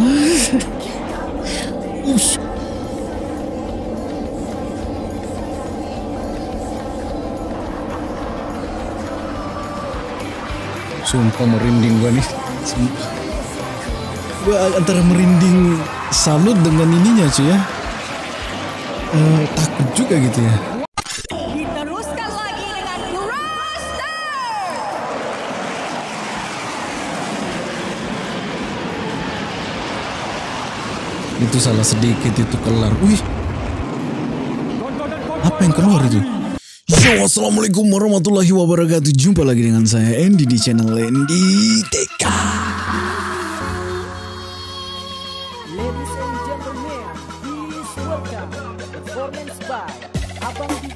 Ush. Sumpah merinding gua nih. Sumpah. Gua antara merinding salut dengan ininya cuy ya. Takut juga gitu ya. Diteruskan lagi dengan Roster. Itu salah sedikit itu kelar. Wih. Apa yang keluar itu? Yo, assalamualaikum warahmatullahi wabarakatuh. Jumpa lagi dengan saya Andy di channel Andy TK. Ladies and gentlemen, please welcome performance by Abang DJ.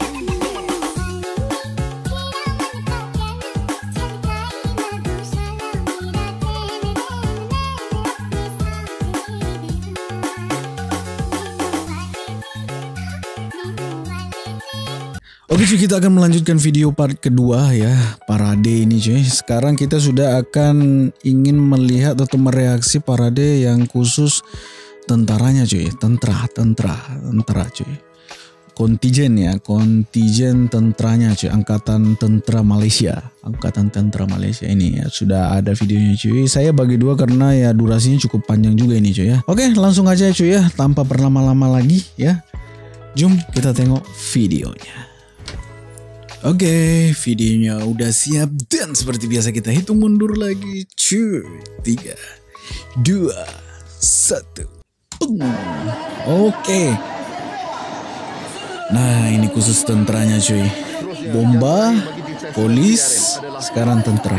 Oke cuy, kita akan melanjutkan video part kedua ya, parade ini cuy. Sekarang kita sudah akan ingin melihat atau mereaksi parade yang khusus tentaranya cuy. Tentara cuy. Kontingen ya, kontingen tentaranya cuy. Angkatan Tentara Malaysia. Angkatan Tentara Malaysia ini ya, sudah ada videonya cuy. Saya bagi dua karena ya durasinya cukup panjang juga ini cuy ya. Oke, langsung aja cuy ya, tanpa berlama-lama lagi ya. Jom kita tengok videonya. Oke, videonya udah siap dan seperti biasa kita hitung mundur lagi. Cuy, 3, 2, 1. Oke. Nah, ini khusus tentaranya cuy. Bomba, polis, sekarang tentara.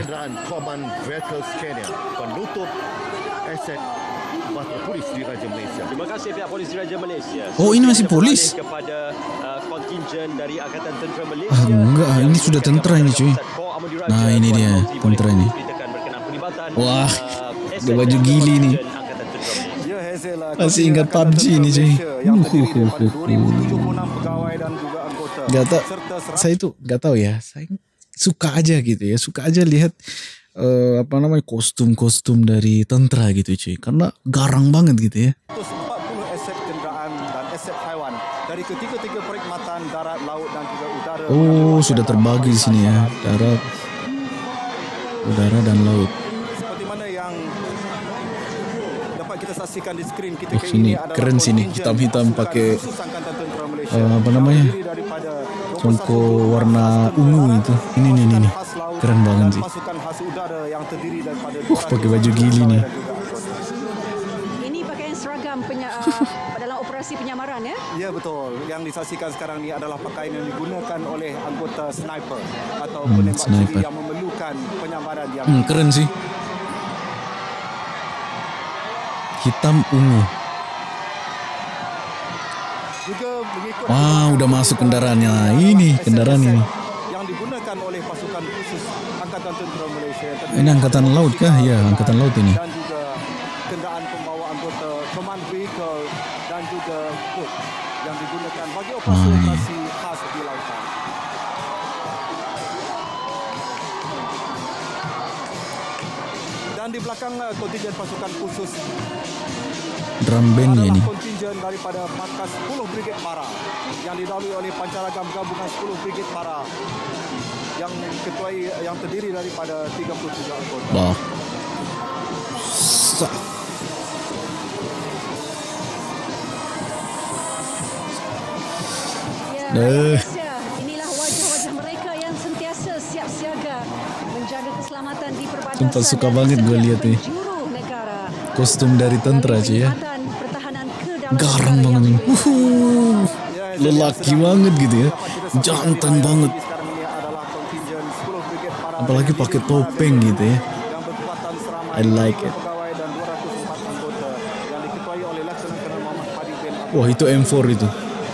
Terima kasih pihak polis Diraja Malaysia. Oh, ini masih polis? Kepada kontingen dari Angkatan Tentera Malaysia. Ah, enggak, ini sudah tentara ini cuy. Nah, ini dia tentara ini. Wah, dia baju gili nih. Masih ingat PUBG ini cuy. Gak tau, saya itu gak tahu ya. Saya suka aja gitu ya, suka aja lihat kostum-kostum dari tentara gitu cuy. Karena garang banget gitu ya. 140 aset kenderaan dan aset haiwan dari ketiga-tiga perkhidmatan darat, laut dan juga udara. Oh, sudah terbagi di sini ya, darat, udara dan laut. Seperti mana yang dapat kita saksikan di skrin kita Sini keren sini, hitam-hitam pakai apa namanya, songko warna ungu itu. Ini keren banget sih. Pakai baju gili nih. Ini pakaian seragam dalam operasi penyamaran ya? Ya betul. Yang disaksikan sekarang ni adalah pakaian yang digunakan oleh anggota sniper atau penembak sendiri yang memerlukan penyamaran yang keren sih. Hitam ungu. juga mengikut Udah masuk kendaraannya. Ini kendaraan ini. yang digunakan oleh pasukan khusus Angkatan Tentera Malaysia. Ini angkatan laut kah? Ya, angkatan laut ini. Dan juga kenderaan pembawa anggota command vehicle dan juga boat yang digunakan bagi operasi khas di lautan. Dan di belakang kontingen pasukan khusus Drum band ya ini. kontingen daripada markas 10 Brigade Para yang didahului oleh pancaragam gabungan 10 Brigade Para yang ketuai yang terdiri daripada 33 anggota. Wah. Ya, Malaysia. Inilah wajah-wajah mereka yang sentiasa siap siaga menjaga keselamatan di perbatasan. Sumpah suka banget gue lihat nih. Kostum dari tentara cuy ya. Garang banget nih. Lelaki banget gitu ya. Jantan banget. Apalagi pakai topeng gitu ya. I like it. Wah, itu M4 itu.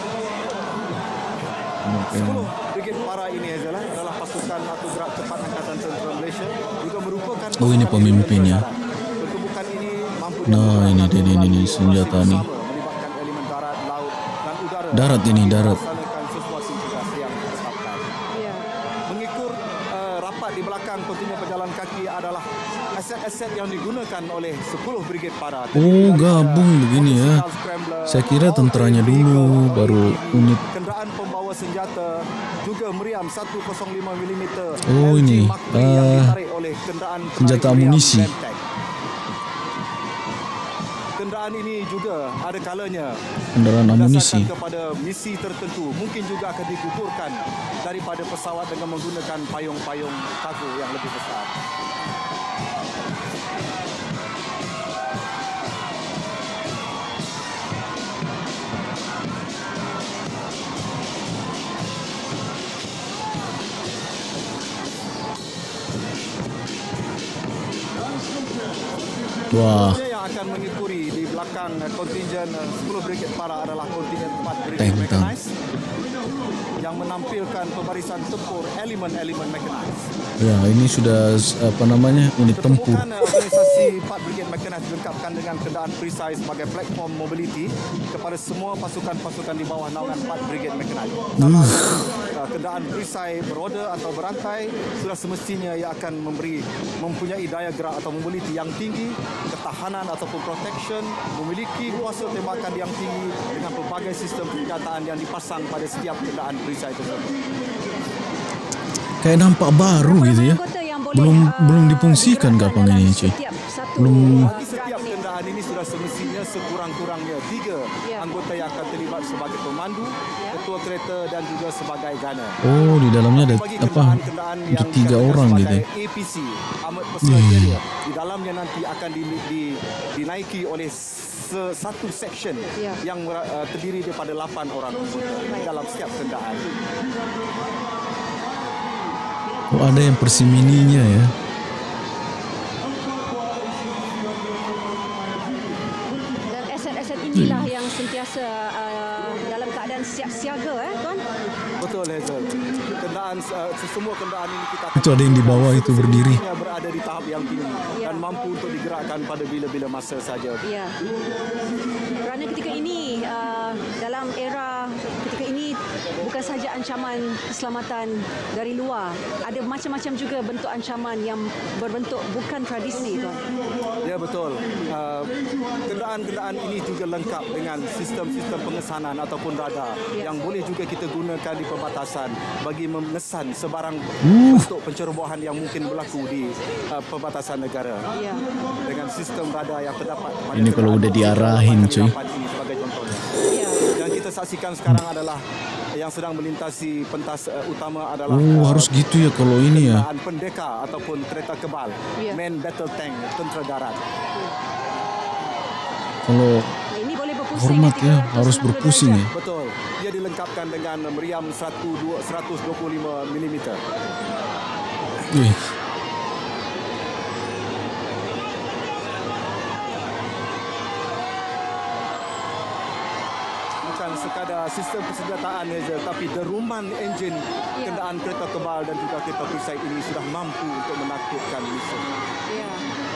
Brigade Para ini adalah pasukan atau gerak cepat Angkatan Tentera Malaysia juga merupakan Oh, ini pemimpinnya. pertubuhan ini mampu Nah, ini senjata nih. melibatkan elemen darat, laut dan udara. Darat ini, darat. Melaksanakan sesuatu tugas yang ditetapkan. Ya. Mengikut rapat di belakang belakang kontingen pejalan kaki adalah aset-aset yang digunakan oleh 10 Brigade Para. Oh, gabung begini ya. Saya kira tenteranya dulu, baru unit. Kenderaan pembawa senjata, juga meriam 105mm. Oh, ini yang ditarik oleh kenderaan senjata meriam amunisi. Lemtec. Kenderaan ini juga ada kalanya Kendaraan amunisi. berdasarkan kepada misi tertentu mungkin juga akan digugurkan daripada pesawat dengan menggunakan payung-payung kargo yang lebih besar. Wah, Yang akan mengikuti di belakang kontingen 10 Brigade Para adalah kontingen 4 Brigade Tank. Mechanized yang menampilkan pembarisan tempur elemen-elemen mechanized. ya ini sudah apa namanya, unit tempur. Ketumbukan organisasi 4 Brigade Mechanized dilengkapkan dengan kenderaan perisai sebagai platform mobility kepada semua pasukan-pasukan di bawah naungan 4 Brigade Mechanized. Kenderaan perisai beroda atau berantai sudah semestinya ia akan mempunyai daya gerak atau mobility yang tinggi, ketahanan ataupun protection, memiliki kuasa tembakan yang tinggi dengan pelbagai sistem senjataan yang dipasang pada setiap kenderaan perisai tersebut. Kayak nampak baru gitu ya. Belum difungsikan kapan ini, cuy. Belum. Bagi setiap kenderaan ini sudah semestinya sekurang-kurangnya 3 anggota yang akan terlibat sebagai pemandu, ketua kereta dan juga sebagai gunner. Oh, di dalamnya ada Bagi apa? kenderaan-kenderaan Untuk yang 3 orang sebagai gitu ya. APC, Armored Personnel Carrier, di dalamnya nanti akan dinaiki oleh satu section yang terdiri daripada 8 orang anggota dalam setiap kenderaan. Oh, ada yang persimininya ya. Dan aset-aset inilah yang sentiasa dalam keadaan siap siaga, tuan. Betul, Hazel. Kenderaan semua kenderaan ini kita akan Itu ada yang di bawah itu berdiri. yang berada di tahap yang tinggi dan mampu untuk digerakkan pada bila-bila masa saja. Ya. Kerana ketika ini dalam era ketika ini bukan sahaja ancaman keselamatan dari luar, ada macam-macam juga bentuk ancaman yang berbentuk bukan tradisi, tuan. Ya, betul. Kenderaan-kenderaan ini juga lengkap dengan sistem-sistem pengesanan ataupun radar yang boleh juga kita gunakan di perbatasan bagi mengesan sebarang bentuk pencerobohan yang mungkin berlaku di perbatasan negara. Ya. Dengan sistem radar yang terdapat pada Ini kalau udah diarahin, cuy. ini sebagai contohnya. Ya. Yang kita saksikan sekarang adalah yang sedang melintasi pentas utama adalah Oh, harus gitu ya kalau ini ya. kenderaan pendekar ataupun kereta kebal, Ya. main battle tank tentera darat. Kalau Ini boleh berpusing hormat ya, 360 harus berpusing ya. darjah. Betul. Dia dilengkapkan dengan meriam 125mm. Wih, Bukan sekadar sistem persenjataan saja, tapi deruman enjin kenderaan kereta kebal dan juga kereta perisai ini sudah mampu untuk menakutkan musuh. Ya.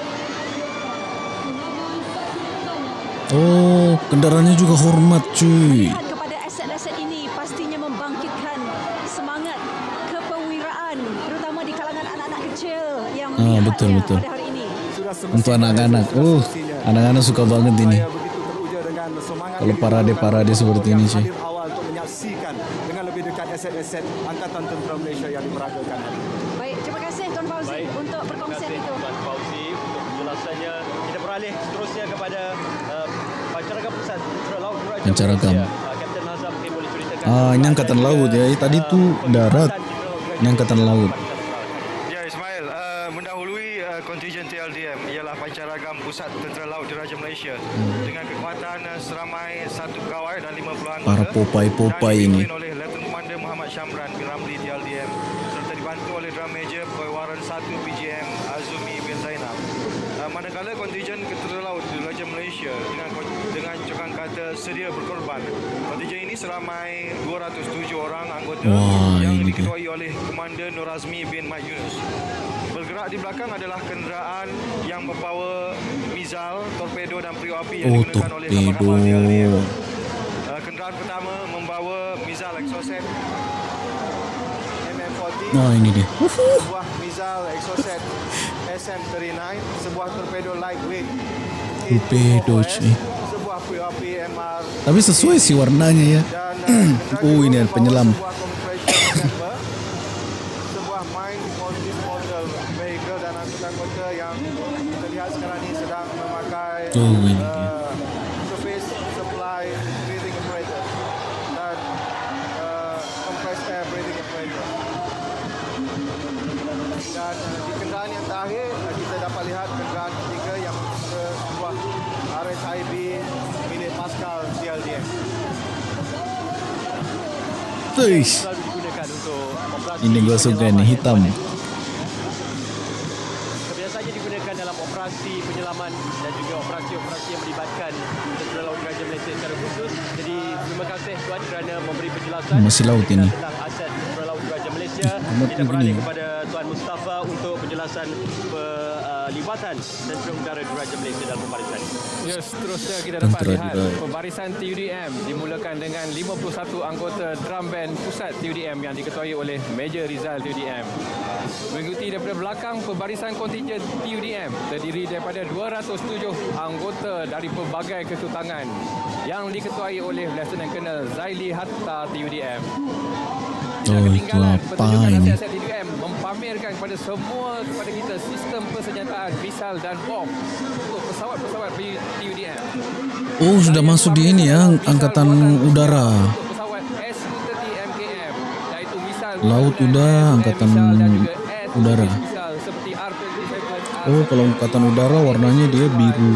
oh kendaraannya juga hormat, cuy. Melihat kepada aset-aset ini pastinya membangkitkan semangat kepewiraan terutama di kalangan anak-anak kecil yang betul, melihatnya betul. pada hari ini. Sudah Untuk anak-anak. sudah Anak-anak suka banget ini. Saya begitu teruja dengan semangat Kalau yang parade-parade dilakukan seperti yang ini, cuy. hadir awal untuk menyaksikan dengan lebih dekat aset-aset Angkatan Tentera Malaysia yang diperagakan hari ini. Baik, terima kasih Tuan Fauzi Baik. untuk Terima perkongsian kasih itu. Tuan Fauzi untuk penjelasannya. Kita beralih seterusnya kepada Pancaragam Pusat Tentera Laut Diraja Pancaragam. Malaysia. Kapten Nazam mungkin boleh ceritakan. Ini angkatan laut ya. Tadi tu darat. Ini angkatan laut. Ya, Ismail, mendahului kontingen TLDM ialah Pancaragam Pusat Tentera Laut Diraja Malaysia dengan kekuatan seramai 1 pegawai dan 50 anggota. Para Popeye dan ini. dipimpin oleh Letnan Komander Muhammad Syamran bin Ramli TLDM serta dibantu oleh Drum Major Perwaran 1 PGM Azumi bin Zainab. Manakala kontingen Tentera Laut Diraja Malaysia dengan cokang kata sedia berkorban. Kontingen ini seramai 207 orang anggota Wah, yang ini dia. diketuai oleh Komander Nur Azmi bin Mat Yunus. Bergerak di belakang adalah kenderaan yang membawa mizal, torpedo dan periuk api yang Oh, digunakan oleh kapal kapal torpedo. TLDM. Kenderaan pertama membawa mizal Exocet MM40 Oh, ini dia. sebuah missile Exocet SM-39, sebuah torpedo lightweight Torpedo, cuy. sebuah PAP MR Tapi sesuai sih warnanya ya. dan Oh, ini ada penyelam. sebuah communication chamber, sebuah mine disposal vehicle dan anggota yang kita lihat sekarang ini sedang memakai Oh, ini dia. surface supply breathing apparatus dan compressed air breathing apparatus. Dan di kenderaan yang terakhir kita dapat lihat kenderaan ketiga yang sebuah RSIB milik Pascal CLDM. Tuish. Selalu digunakan untuk operasi Ini gua suka penyelaman nih, hitam. Biasanya digunakan dalam operasi penyelaman dan juga operasi-operasi yang melibatkan Tentera Laut Diraja Malaysia secara khusus. Jadi terima kasih Tuan kerana memberi penjelasan Masih laut ini. tentang aset Tentera Laut Diraja Malaysia. amat Kita ni beralih gini. kepada Tuan Mustafa untuk penjelasan pelibatan Tentera Udara Diraja Malaysia dalam pembarisan. Ya, seterusnya kita dapat Tentera lihat Diraja. pembarisan TUDM dimulakan dengan 51 anggota drum band pusat TUDM yang diketuai oleh Major Rizal TUDM. Mengikuti daripada belakang, pembarisan kontingen TUDM terdiri daripada 207 anggota dari pelbagai kesutangan yang diketuai oleh Lieutenant Colonel Zaili Hatta TUDM. Tidak Oh, itu ketinggalan, apa pertunjukan ini? aset-aset TUDM mempamerkan kepada kepada kita sistem persenjataan, misal dan bom untuk pesawat-pesawat TUDM. Oh, sudah masuk di ini ya, Angkatan Udara. Untuk pesawat Su-30 MKM, iaitu misal Laut Udara, Angkatan dan juga Udara. misal seperti R27, Oh, kalau Angkatan Udara warnanya dia biru,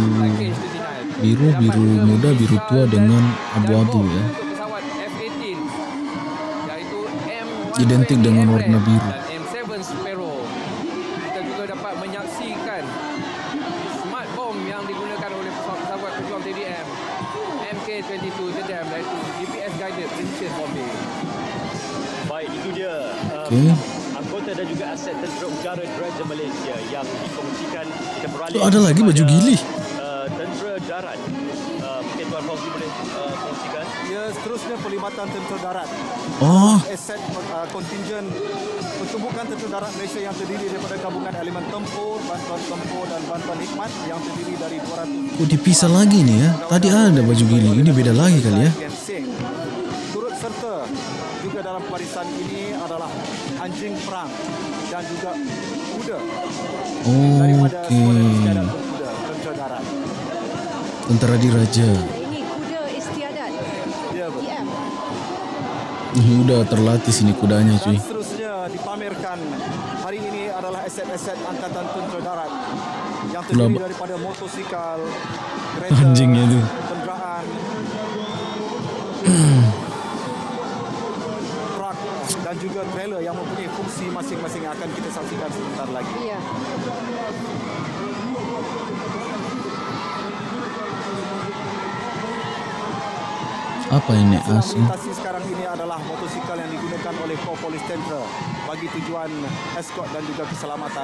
biru muda, biru tua dengan abu-abu ya. Untuk pesawat F-18, iaitu M120 Identik dengan warna biru. dan M7 Sparrow. Kita juga dapat menyaksikan smart bomb yang digunakan oleh pesawat pejuang TDM MK-22 TDM, iaitu GPS guided precision bombing. Baik, itu dia Okey. anggota dan juga aset Tentera Udara Diraja Malaysia yang dikongsikan. Kita beralih Oh, ada lagi baju kepada, gili. Tentera Darat. Mungkin Tuan Fauzi boleh kongsikan. Ya, seterusnya pelibatan tentera darat. Oh, Aset kontingen pertumbukan tentera darat Malaysia yang terdiri daripada gabungan elemen tempur, bantuan tempur dan bantuan hikmat yang terdiri dari 200 kok dipisah lagi nih ya? Tadi ada baju gili, ini beda lagi kali ya? Turut serta juga dalam barisan ini adalah anjing perang dan juga kuda daripada Skuadron Istiadat Oke, Berkuda Tentera Darat. Tentera Diraja. Ini kuda istiadat Ya, betul. TM. Ini udah terlatih sini kudanya Dan cuy. seterusnya dipamerkan hari ini adalah aset-aset Angkatan Tentera Darat yang terdiri Pula- daripada motosikal, kereta, Anjingnya tu. kenderaan, truk dan juga trailer yang mempunyai fungsi masing-masing yang akan kita saksikan sebentar lagi. Ya. Apa ini Sedang asing? melintasi sekarang ini adalah motosikal yang digunakan oleh Korps Polis Tentera bagi tujuan eskort dan juga keselamatan.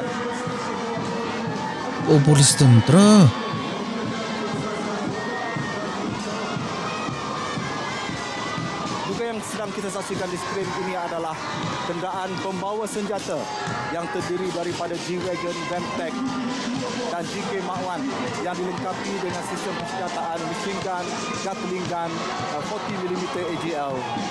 Oh, polis tentera. Juga yang sedang kita saksikan di skrin ini adalah kenderaan pembawa senjata yang terdiri daripada G-Wagon, Ventec dan GK Mark 1 yang dilengkapi dengan sistem persenjataan machine gun, Gatling gun, 40mm AGL.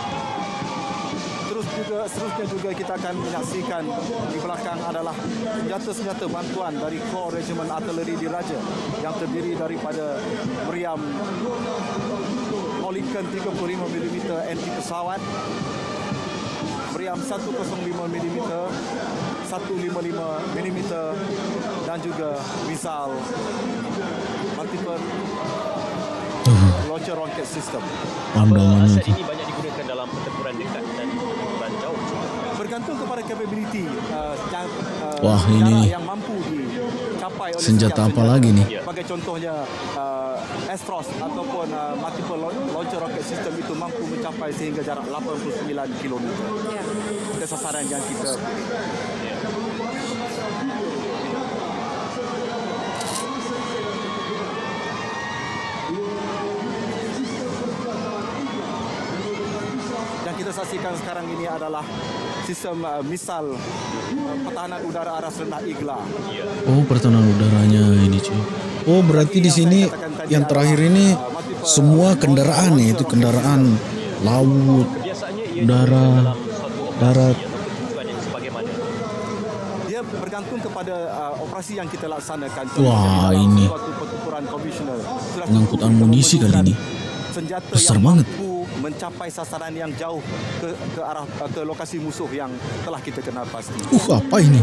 Seterusnya juga kita akan menyaksikan di belakang adalah senjata-senjata bantuan dari Korps Regimen Artileri Diraja yang terdiri daripada meriam Olinkan 35mm anti pesawat, meriam 105mm, 155mm dan juga misal multiple launcher rocket system. Pandangannya Aset tu. ini banyak digunakan dalam pertempuran dekat dan pertempuran jauh. Bergantung kepada capability Wah, jarak ini yang mampu dicapai oleh senjata setiap apa lagi nih? Sebagai contohnya Astros ataupun multiple launcher rocket system itu mampu mencapai sehingga jarak 89 km. Ya. Itu sasaran yang kita yang kita saksikan sekarang ini adalah sistem misal pertahanan udara aras rendah IGLA. Oh, pertahanan udaranya ini cuy. Oh, berarti di sini yang terakhir ini semua kendaraan ya, itu kendaraan laut, udara, darat. Dia bergantung kepada operasi yang kita laksanakan. Wah, Dalam ini suatu pertempuran konvensional, sudah pengangkut tentu kita amunisi kali memerlukan ini. senjata Besar yang banget. mampu mencapai sasaran yang jauh ke arah ke lokasi musuh yang telah kita kenal pasti. Apa ini?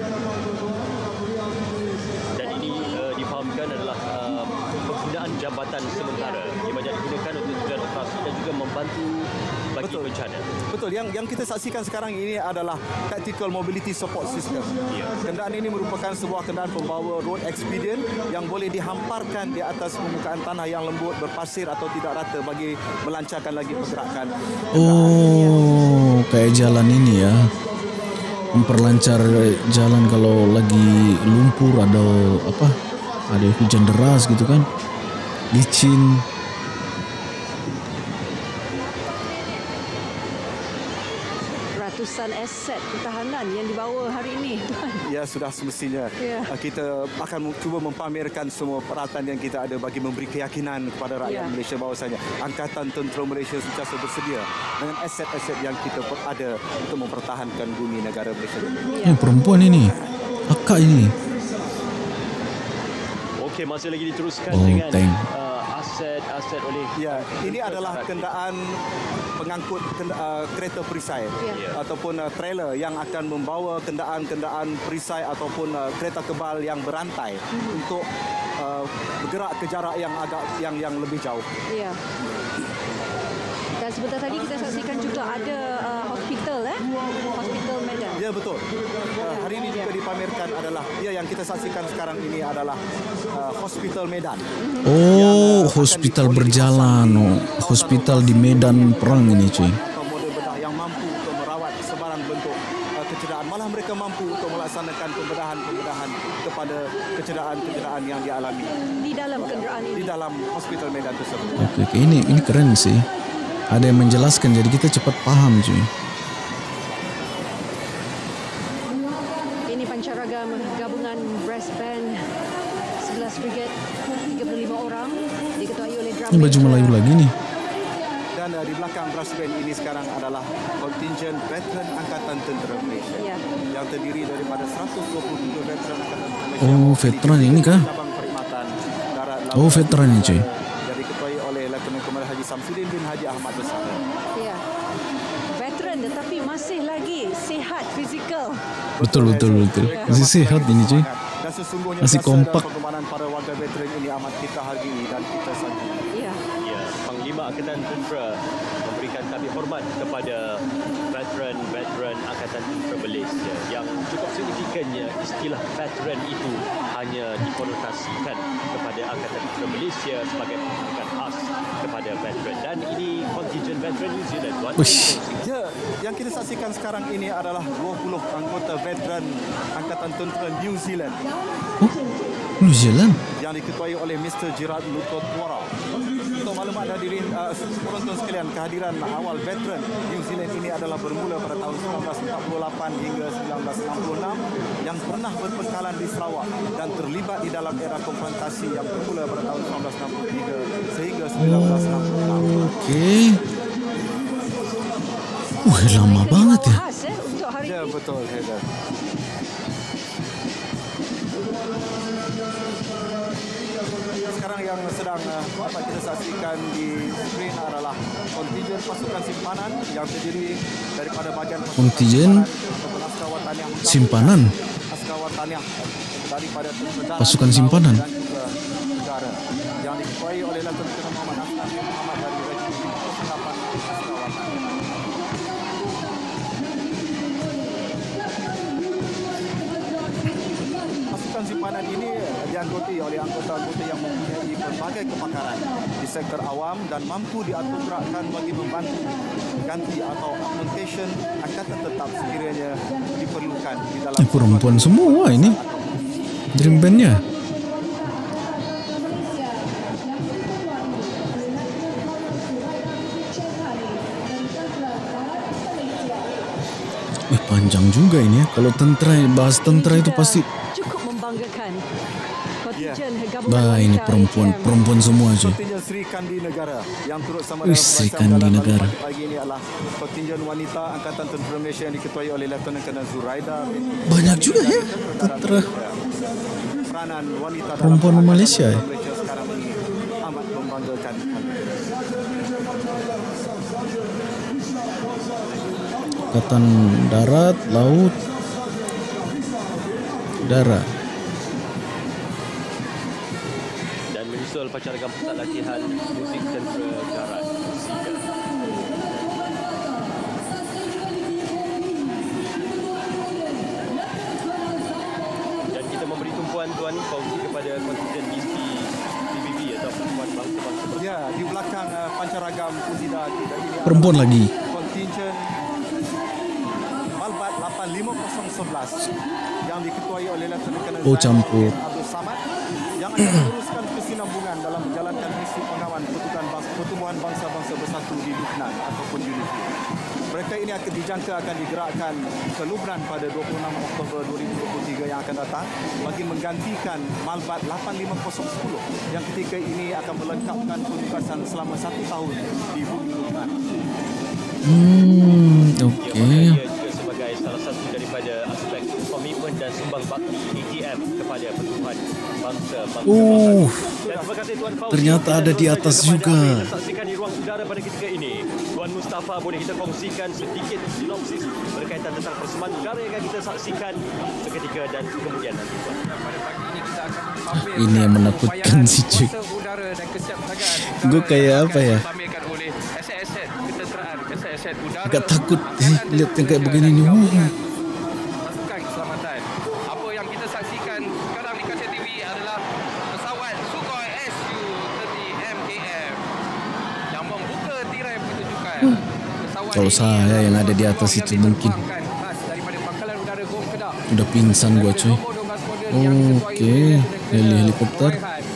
Dan ini difahamkan adalah penggunaan jambatan sementara yang banyak digunakan untuk tujuan operasi dan juga membantu bagi Betul. bencana. Betul, yang kita saksikan sekarang ini adalah Tactical Mobility Support System. Kenderaan ini merupakan sebuah kenderaan pembawa road expedient yang boleh dihamparkan di atas permukaan tanah yang lembut, berpasir atau tidak rata bagi melancarkan lagi pergerakan. Oh, kayak jalan ini ya. Memperlancar jalan kalau lagi lumpur atau apa? Ada hujan deras gitu kan. Licin. Ratusan aset pertahanan yang dibawa hari ini, Tuan. Ya, sudah semestinya. Ya. Kita akan cuba mempamerkan semua peralatan yang kita ada bagi memberi keyakinan kepada rakyat Ya. Malaysia bahawasanya Angkatan Tentera Malaysia sentiasa bersedia dengan aset-aset yang kita ada untuk mempertahankan bumi negara Malaysia. Ini perempuan ini. Akak ini. Okey, masih lagi diteruskan Oh, dengan tank. aset-aset oleh Ya, ini adalah kenderaan pengangkut kereta perisai ataupun trailer yang akan membawa kenderaan-kenderaan perisai ataupun kereta kebal yang berantai untuk bergerak ke jarak yang lebih jauh. Ya. Dan sebentar tadi kita saksikan juga ada hospital hospital Medan. Ya, betul. Hari ini juga dipamerkan adalah yang kita saksikan sekarang ini adalah Hospital Medan. Oh, hospital berjalan. Oh, hospital di medan perang ini cuy. Model bedah yang mampu untuk merawat sebarang bentuk kecederaan. Malah mereka mampu untuk melaksanakan pembedahan kepada kecederaan-kecederaan yang dialami Di dalam kenderaan di ini. dalam Hospital Medan tersebut. Oke, ini keren sih. Ada yang menjelaskan jadi kita cepat paham cuy. Ini pancaragam gabungan Brass Band 11 Brigade, 35 orang, diketuai oleh drum Ini baju major. Melayu lagi nih. Dan di belakang brass band ini sekarang adalah kontingen veteran Angkatan Tentera Malaysia Ya. yang terdiri daripada 127 veteran Angkatan Tentera Malaysia. Oh, veteran ini kah? Cabang Perkhidmatan Darat Laut. Oh, veteran ini cuy. Yang diketuai oleh Letnan Komandan Haji Samsudin bin Haji Ahmad Bersara. Ya. Veteran tetapi masih lagi sihat fizikal. Betul. Masih sehat ini cuy. Dan sesungguhnya Masih jasa kompak. dan pengorbanan para warga veteran ini amat kita hargai dan kita sanjung. Ya. Ya, Panglima Angkatan Tentera memberikan tabik hormat kepada veteran Angkatan Tentera Malaysia yang cukup signifikannya istilah veteran itu hanya dikonotasikan kepada Angkatan Tentera Malaysia sebagai pendidikan khas kepada veteran dan ini kontingen veteran New Zealand. Tuan. Uish. Ya, yang kita saksikan sekarang ini adalah 20 anggota veteran Angkatan Tentera New Zealand Oh, New Zealand. yang diketuai oleh Mr. Gerard Lutotwara. Untuk maklumat hadirin penonton sekalian, kehadiran awal veteran New Zealand ini adalah bermula pada tahun 1948 hingga 1966 yang pernah berpengkalan di Sarawak dan terlibat di dalam era konfrontasi yang bermula pada tahun 1963 sehingga 1966. Oke. Lama banget ya. Khas untuk hari Ya, ini. betul, Heather. Sekarang yang sedang dapat kita saksikan di skrin adalah kontingen pasukan simpanan yang terdiri daripada bahagian pasukan Kontingen ataupun askar wataniah simpanan. askar wataniah daripada negara Pasukan simpanan. dan juga negara yang diketuai oleh Letnan Muhammad Hassan bin Muhammad dari Regimen 8 askar wataniah. Pasukan simpanan ini dianggoti oleh anggota-anggota yang mempunyai berbagai kepakaran di sektor awam dan mampu diaturkan bagi membantu ganti atau augmentation angkatan tetap sekiranya diperlukan di dalam Perempuan semua ini. Dream bandnya. juga ini ya. Kalau tentera, bahas tentera itu pasti. Cukup membanggakan. Kontingen gabungan Bah, ini wanita perempuan semua cuy. Kontingen Sri Kandi Negara yang turut sama Sri Kandi Negara. pagi ini adalah kontingen wanita Angkatan Tentera Malaysia yang diketuai oleh Lieutenant Colonel Zuraida. Banyak juga ya tentera Peranan wanita dalam perempuan Angkatan Malaysia ya. Tentera Malaysia sekarang ini amat membanggakan. Angkatan darat, laut, udara. Dan menyusul pacaragam pusat latihan muzik tentera darat SEAGA. Dan kita memberi tumpuan tuan kongsi kepada kontingen PBB atau perempuan bangsa-bangsa. Ya, di belakang pancaragam Pusida kita ini Perempuan lagi. kontingen Malbat 85011 yang diketuai oleh Lieutenant Colonel Oh, campur. Abdul Samad yang akan meneruskan kesinambungan dalam menjalankan misi pengawan pertumbuhan bangsa-bangsa bersatu di Lubnan ataupun UNIFIL. Mereka ini akan dijangka akan digerakkan ke Lubnan pada 26 Oktober 2023 yang akan datang bagi menggantikan Malbat 85010 yang ketika ini akan melengkapkan penugasan selama 1 tahun di bumi Lubnan. Okey. Dia juga sebagai salah satu daripada aspek komitmen dan sumbang bakti ATM kepada pertumbuhan bangsa-bangsa. Dan terima kasih Tuan Fauzi. Ternyata ada di atas juga. Kita saksikan di ruang udara pada ketika ini. Tuan Mustafa, boleh kita kongsikan sedikit sinopsis berkaitan tentang persembahan udara yang akan kita saksikan seketika dan kemudian nanti Tuan. Pada pagi ini kita akan pamer Ini yang menakutkan si cuy. kuasa udara dan kesiapsiagaan Gue kayak apa ya? dipamerkan oleh aset-aset ketenteraan, aset-aset udara. Agak takut sih angkatan lihat yang kayak udara begini dan ni. gabungan pasukan keselamatan. Apa yang kita saksikan sekarang di kaca TV adalah pesawat Sukhoi Su-30 MKM yang membuka tirai pertunjukan. Pesawat Kalau ini saya adalah yang ada di atas yang itu mungkin diterbangkan khas daripada Pangkalan Udara Gong Kedah. udah pingsan gua cuy. Okey, helikopter.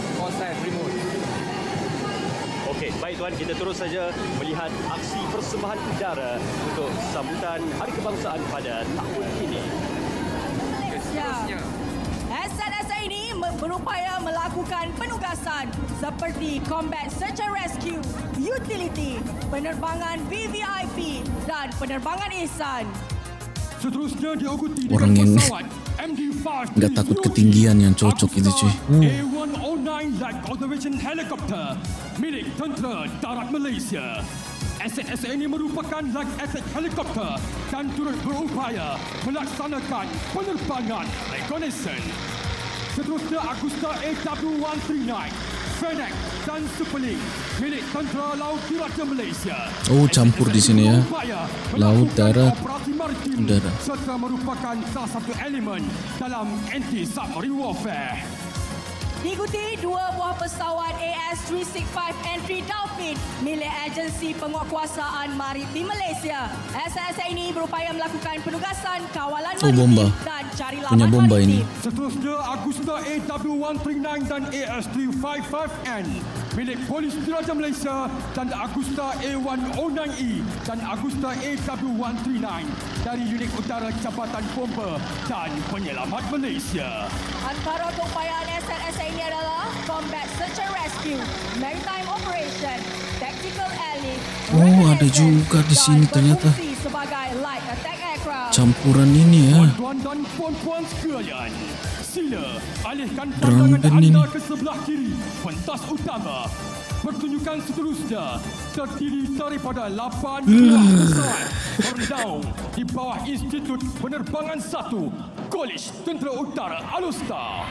Okey, baik Tuan, kita terus saja melihat aksi persembahan udara untuk sambutan Hari Kebangsaan pada tahun ini. Seterusnya, Aset-aset ini berupaya melakukan penugasan seperti Combat Search and Rescue, Utility, penerbangan VVIP dan penerbangan ihsan. Seterusnya diikuti Orang yang pesawat MD-5 nggak takut ketinggian yang cocok itu cuy. A109 Light Conservation Helicopter milik Tentera Darat Malaysia. Aset-aset ini merupakan light attack helikopter dan turut berupaya melaksanakan penerbangan reconnaissance. Seterusnya Agusta AW139 Fennec dan Superlink milik Tentera Laut Diraja Malaysia. Oh, campur di sini ya. Laut, darat, udara. Serta merupakan salah satu elemen dalam anti-submarine warfare. Diikuti dua buah pesawat AS365 Entry Dolphin milik Agensi Penguatkuasaan Maritim Malaysia. Aset-aset ini berupaya melakukan penugasan kawalan maritim bomba. dan cari laman Punya bomba maritim. ini. Seterusnya Agusta AW139 dan AS355N milik Polis Diraja Malaysia dan Agusta A109E dan Agusta AW139 dari Unit Utara Jabatan Bomba dan Penyelamat Malaysia. Antara keupayaan aset-aset ini adalah Combat Search and Rescue, Maritime Operation, Tactical Alley, Oh, ada juga di sini ternyata. sebagai light attack aircraft. Campuran ini ya. Tuan dan puan-puan sekalian, sila alihkan Drum pandangan band anda ini. ke sebelah kiri pentas utama. Pertunjukan seterusnya terdiri daripada 8 buah pesawat bernaung di bawah Institut Penerbangan 1 Kolej Tentera Utara Alustar.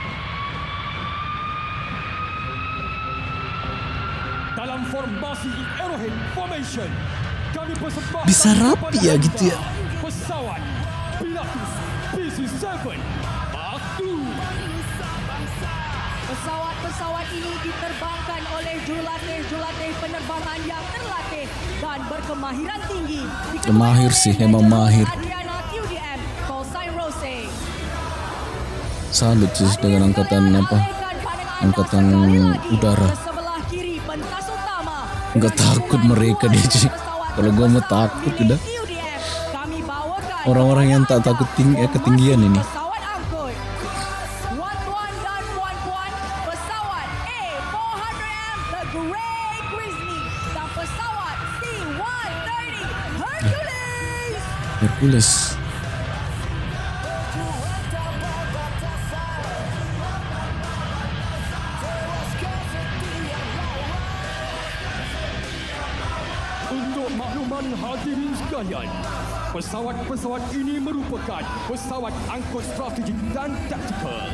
Dalam formasi Arrowhead Formation, kami persembahkan Bisa rapi ya gitu ya. pesawat Pilatus PC-7 Mark II. Pesawat-pesawat ini diterbangkan oleh jurulatih-jurulatih penerbangan yang terlatih dan berkemahiran tinggi. Diketuai Mahir oleh sih, emang Major mahir. Adriana QDM, Callsign Rose. Salut sih dengan angkatan apa? Angkatan udara. Sebelah kiri pentas utama. Nggak takut mereka dia cuy. Kalau gua mau takut udah. UDM, kami bawakan Orang-orang yang tak takut ketinggian ini. Pesawat angkut. Tuan-tuan dan puan-puan, pesawat A400M The Grey Grizzly dan pesawat C-130 Hercules. Hercules. Untuk makluman hadirin sekalian, pesawat-pesawat ini merupakan pesawat angkut strategik dan taktikal.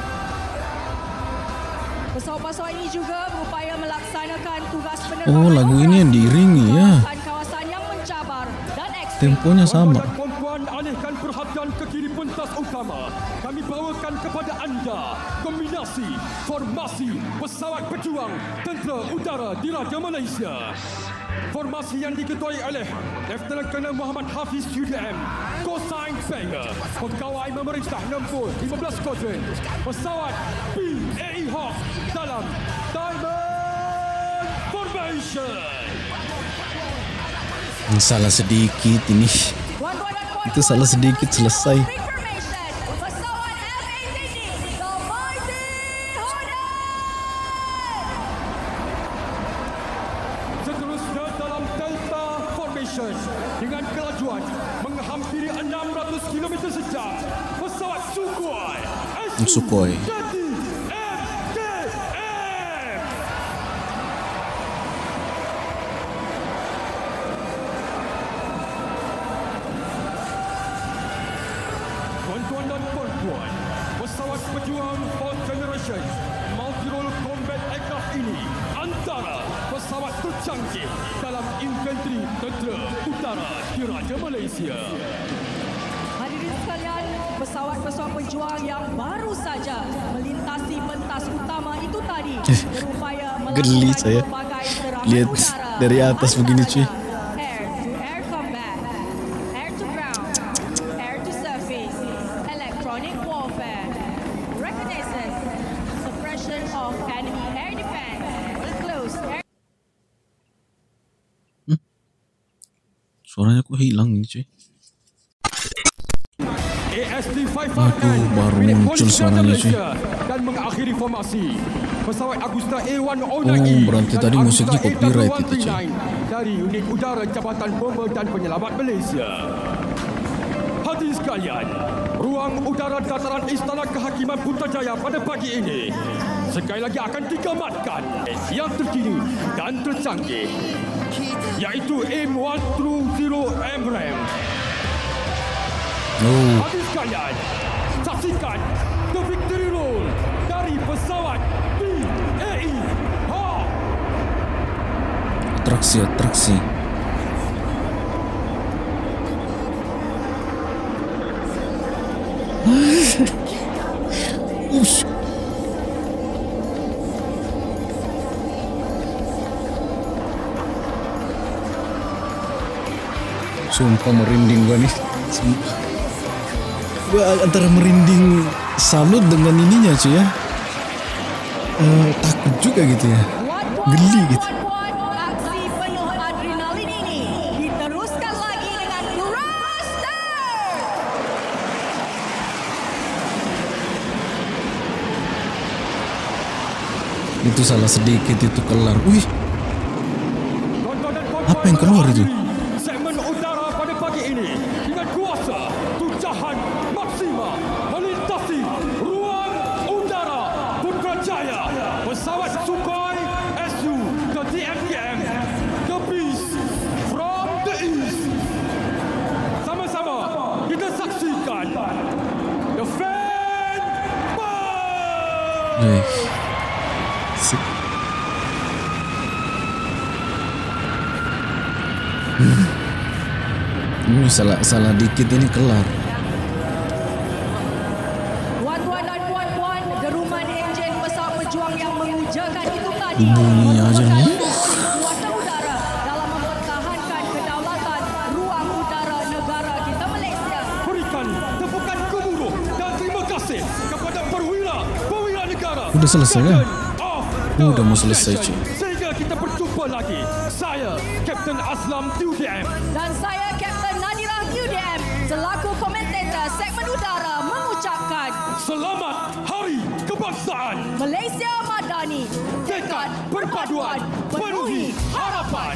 Pesawat-pesawat ini juga berupaya melaksanakan tugas penerangan. Oh, lagu ini yang diiringi ya. Kawasan yang mencabar dan ekstrim. Temponya sama. Tuan-tuan dan puan-puan, alihkan perhatian ke kiri pentas utama. Kami bawakan kepada anda kombinasi formasi pesawat pejuang Tentera Udara Diraja Malaysia. Formasi yang diketuai oleh Lieutenant Colonel Muhammad Hafiz UDM, Cosine Banger, pegawai memerintah Nempur 15 Squadron, pesawat BAE Hawk dalam Diamond Formation. Salah sedikit ini. Tuan-tuan dan puan-puan, Itu salah sedikit selesai. Information. Pesawat F-18D, The Mighty Hornet. Seterusnya dalam Delta Formation dengan kelajuan menghampiri 600 km sejam, pesawat Sukhoi Sukhoi. Tuan-tuan dan puan-puan, pesawat pejuang 4th Generation Multi-Role Combat Aircraft ini antara pesawat tercanggih dalam infanteri Tentera Udara Diraja Malaysia. Hadirin sekalian, pesawat-pesawat pejuang yang baru saja melintasi pentas utama itu tadi berupaya Geli melakukan saya pelbagai serangan lihat udara dari atas begini cuy. Air to air combat, air to ground, air to surface, electronic warfare, reconnaissance, suppression of enemy air defense, close air. Suaranya kok hilang ini cuy. AST-55N Aduh, baru milik muncul Polisi suaranya, cuy. Malaysia dan mengakhiri formasi pesawat Agusta A109E Oh, berarti dan tadi Agusta musiknya copyright itu, cuy. AW139 dari unit udara Jabatan Bomber dan Penyelamat Malaysia. Hadirin sekalian, ruang udara dataran Istana Kehakiman Putrajaya pada pagi ini sekali lagi akan digamatkan yang terkini dan tercanggih, iaitu M120 Embraer. Oh, Hadirin sekalian, saksikan The Victory Roll dari pesawat BAE Hawk. atraksi. Ush. Sumpah merinding gua nih. Sumpah. Gua antara merinding salut dengan ininya cuy ya. Takut juga gitu ya. Geli gitu. Aksi penuh adrenalin ini diteruskan lagi dengan thruster. Itu salah sedikit itu kelar. Wih, Tuan-tuan dan puan-puan, apa yang keluar itu? segmen utara pada pagi ini dengan kuasa tujahan maksima melintasi ruang udara Putrajaya. Pesawat Sukhoi Su-30MKM, The Beast from the East. Sama-sama kita saksikan The Phantom. Sip. Ini salah dikit ini kelar. Tuan-tuan dan puan-puan, deruman enjin pesawat pejuang yang mengujakan itu tadi Bunyi aja nih. kuasa udara dalam mempertahankan kedaulatan ruang udara negara kita Malaysia. Berikan tepukan gemuruh dan terima kasih kepada perwira negara. Udah selesai kan? Udah mau selesai, cuy. cuy. Sehingga kita berjumpa lagi. Saya Kapten Aslam UDM. Dan saya Kapten Nadira UDM. selaku komentator segmen udara mengucapkan Selamat Hari Kebangsaan Malaysia Madani, Tekad Perpaduan Penuhi Harapan.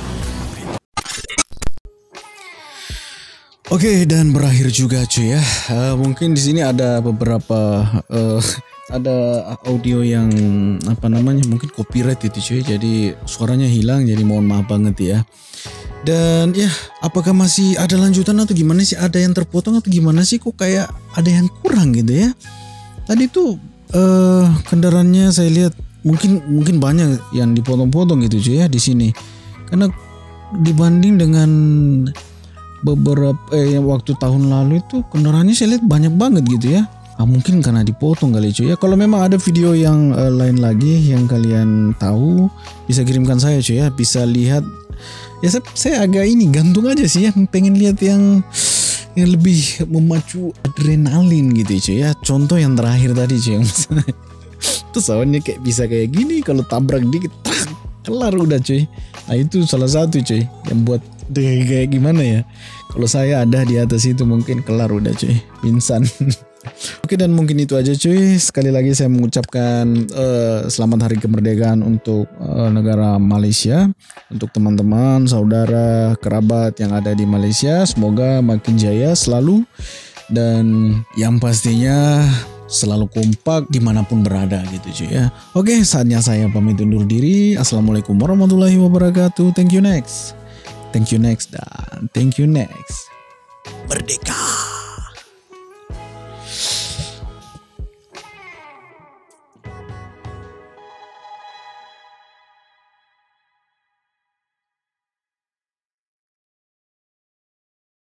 Oke, dan berakhir juga cuy ya. Mungkin di sini ada beberapa ada audio yang mungkin copyright itu cuy. Jadi suaranya hilang, jadi mohon maaf banget ya. Dan ya, apakah masih ada lanjutan atau gimana sih? Ada yang terpotong atau gimana sih? Kok kayak ada yang kurang gitu ya? Tadi tuh kendaraannya saya lihat mungkin banyak yang dipotong-potong gitu cuy ya di sini. Karena dibanding dengan beberapa waktu tahun lalu itu kendaraannya saya lihat banyak banget gitu ya. Mungkin karena dipotong kali cuy ya. Kalau memang ada video yang lain lagi yang kalian tahu, bisa kirimkan saya cuy ya. Bisa lihat ya, saya agak gantung aja sih yang pengen lihat yang lebih memacu adrenalin gitu cuy ya. Contoh yang terakhir tadi cuy, yang pesawatnya kayak bisa kayak gini, kalau tabrak dikit kelar udah cuy. Nah itu salah satu cuy yang buat kayak gimana ya. Kalau saya ada di atas itu mungkin kelar udah cuy, pingsan. Oke, dan mungkin itu aja cuy. Sekali lagi saya mengucapkan selamat hari kemerdekaan untuk negara Malaysia. Untuk teman-teman, saudara, kerabat yang ada di Malaysia, semoga makin jaya selalu. Dan yang pastinya selalu kompak dimanapun berada gitu cuy ya. Oke, saatnya saya pamit undur diri. Assalamualaikum warahmatullahi wabarakatuh. Thank you next. Thank you next dan thank you next. Merdeka.